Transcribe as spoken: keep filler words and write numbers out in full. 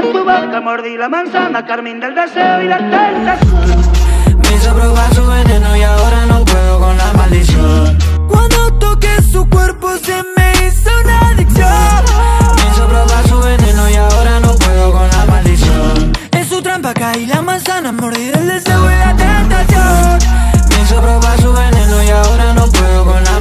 tu boca mordí la manzana, carmín del deseo y la tentación. Me hizo probar su veneno y ahora no puedo con la maldición. Cuando toqué su cuerpo se me hizo una adicción. Me hizo probar su veneno y ahora no puedo con la maldición. En su trampa caí la manzana, mordí el deseo y la tentación. Me hizo probar su veneno y ahora no puedo con la